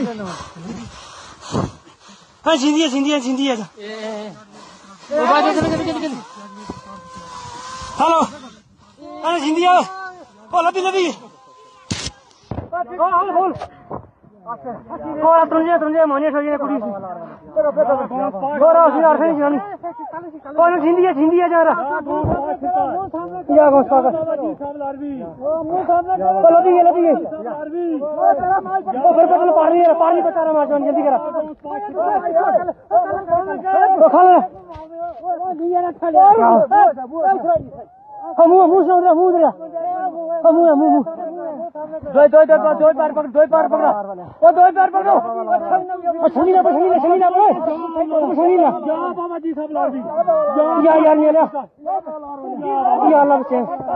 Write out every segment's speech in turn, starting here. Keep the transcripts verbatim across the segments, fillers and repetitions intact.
हाँ छिंदी है छिंदी है छिंदी है हेलो अरे छिंदी आओ ओ लबी लबी बोल और तुंजे तुंजे माने सजे कुड़ी गोरा सिर आरफे जानी कौन छिंदी है छिंदी है जरा या गोस्ता का ओ लबी लबी ओ फिर बदल पानी है पानी बचा रहा मार जल्दी करा ओ खा ले दिया ना खा ले हम मुंह से उधर मुंह उधर हम मुंह मुंह दो दो दो दो बार पकड़ दो बार पकड़ो ओ दो बार पकड़ो छनी ना छनी ना छनी ना छनी ना या बाबा जी सब लाड़ दी या यार मेरा या अल्लाह बचे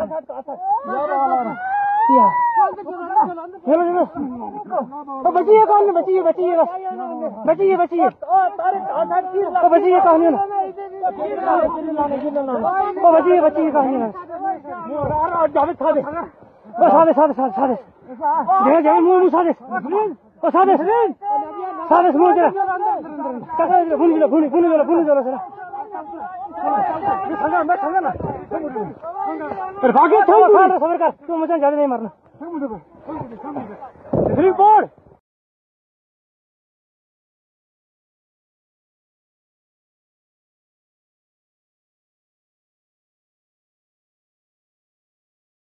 या हेलो हेलो ओ बचिए कौन बचिए बचिए बस बचिए बचिए ओ बचिए कौन है ओ बचिए बचिए कौन है जावेद सादे ओ सादे सादे सादे सादे दे जाए मुंह मुंह सादे ओ सादे सादे मुंह जरा कसा भूल गया भूल भूल गया भूल गया सर संगा मैं संगा ना पर भागे छोड़ खा सबर कर तू मुझे ज्यादा नहीं मारना रिपोर्ट